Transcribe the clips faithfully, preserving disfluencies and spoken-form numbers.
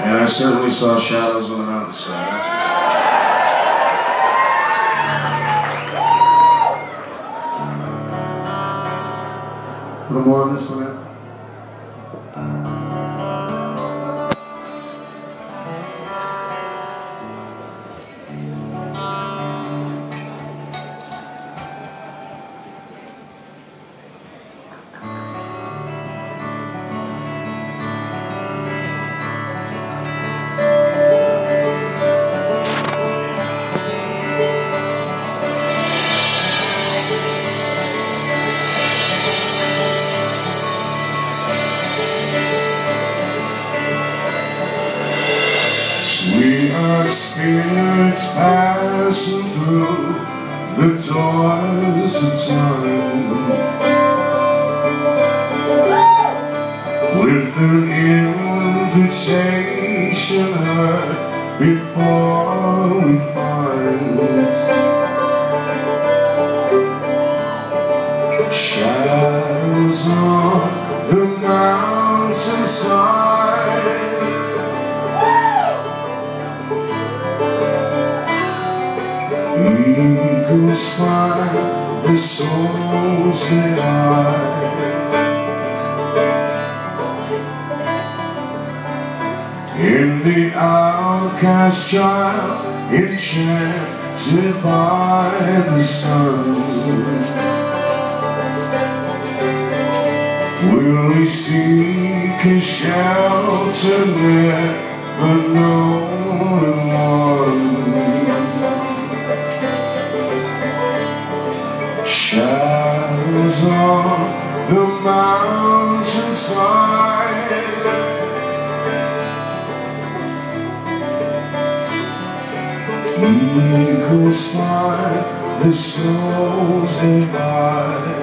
And I certainly saw shadows on the mountainside. That's for sure. A little more on this one now. We are spirits passing through the doors of time, with an invitation heard before we find shadows on the mountainside. Eagles fly, the souls they hide. In the outcast child, enchanted by the sun, will we seek a shelter never known one? Shadows on the mountainside, eagles fly, the souls they hide.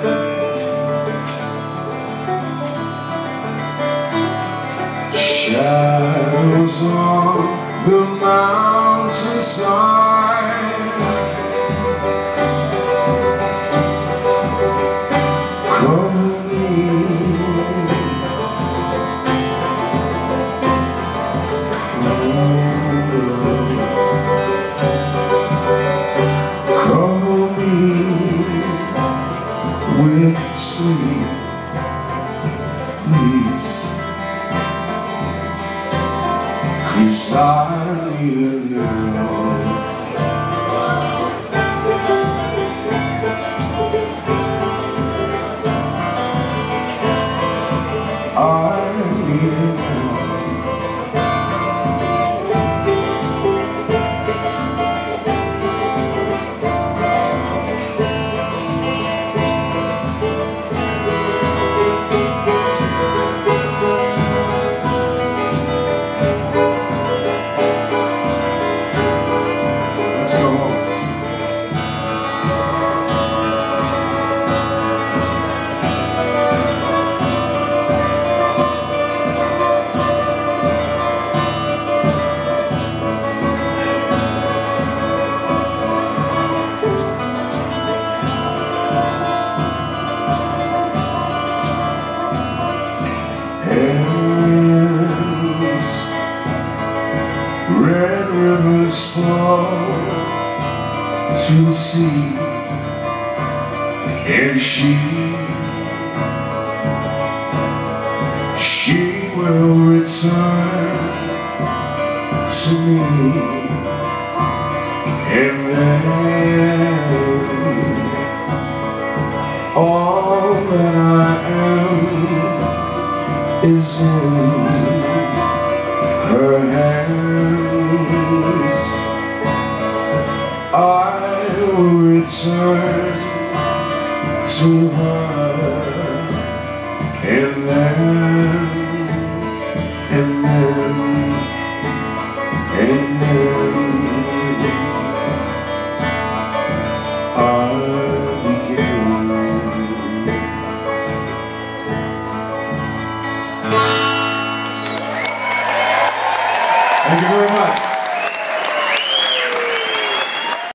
Shadows on the mountainside. With sweet peace, 'cause I need you now. I need you now. Red rivers flow to the sea, and she, she will return to me, and then all that I am is in her hands. I will return to her.